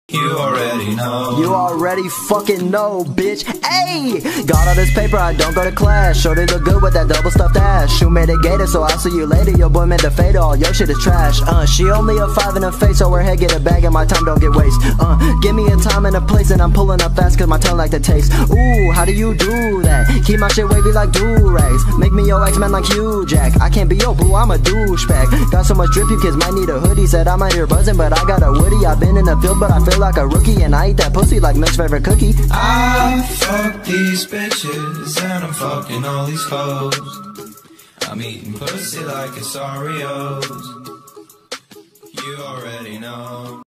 You already know. You already fucking know, bitch. Ayy! Got all this paper, I don't go to class. Shorty look good with that double stuffed ass. Shoe made a gator, so I'll see you later. Your boy meant to fade all, your shit is trash. She only a 5 in the face, so her head get a bag and my time don't get waste. Give me a time and a place and I'm pulling up fast cause my tongue like the taste. Ooh, how do you do that? Keep my shit wavy like do-rags. Make me your X-Men like Hugh Jack. I can't be your boo, I'm a douchebag. Got so much drip you kids might need a hoodie. Said I'm out here buzzing, but I got a woody. I've been in the field, but I feel like a rookie. And I eat that pussy like Milk's favorite cookie. I fuck these bitches and I'm fucking all these hoes. I'm eating pussy like it's Oreos. You already know.